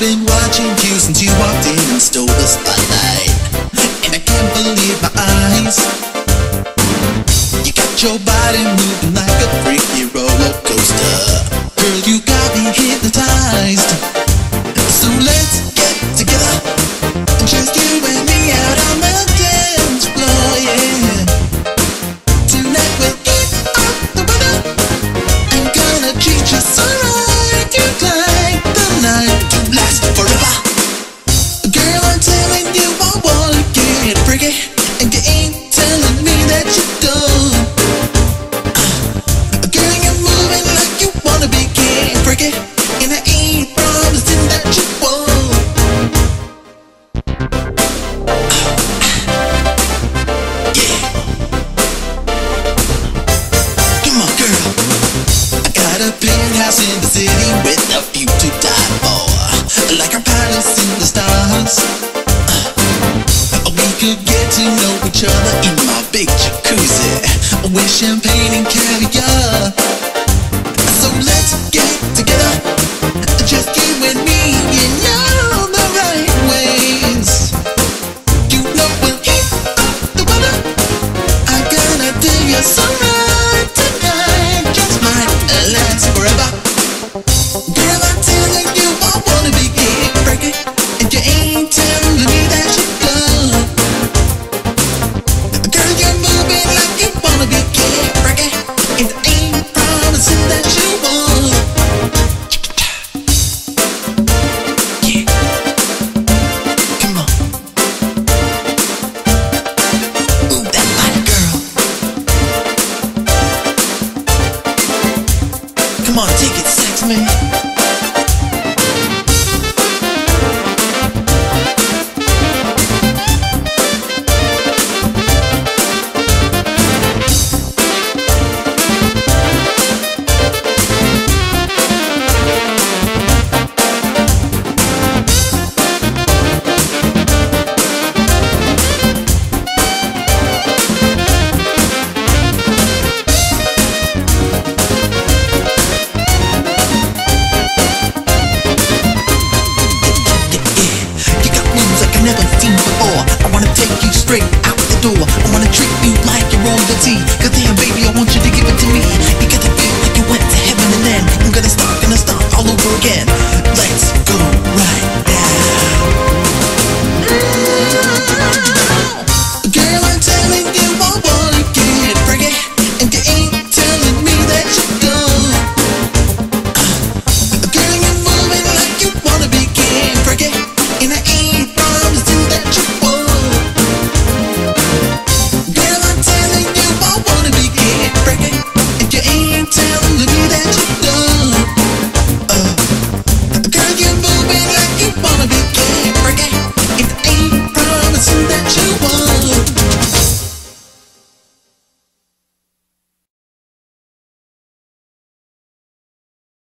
been watching you since you walked in and stole the spotlight, and I can't believe my eyes. You got your body moving like a freaky roller coaster. Girl, you got me hypnotized. So let's get together, just you and me out on the dance floor, yeah. Tonight we'll eat up the weather. I'm gonna treat you so right. You'd like the night to last forever. Girl, I'm telling you I wanna get freaky, and you ain't telling me that you don't. Girl, you're moving like you wanna be getting freaky, and I ain't promising that you won't. Yeah. Come on, girl. I got a penthouse in the city with a view to die for, like our palace in the stars. We could get to know each other in my big jacuzzi with champagne and caviar. So let's get together, just you and me, in all the right ways. You know we'll heat up the weather. I'm gonna do you so right tonight, just might last forever. Girl, I'm telling you I wanna be getting freaky, and you ain't telling me that you don't. Girl, you're moving like you wanna be getting freaky, and I ain't promising that you won't. Yeah. Come on. Ooh, that body, girl. Come on, take it, sex man.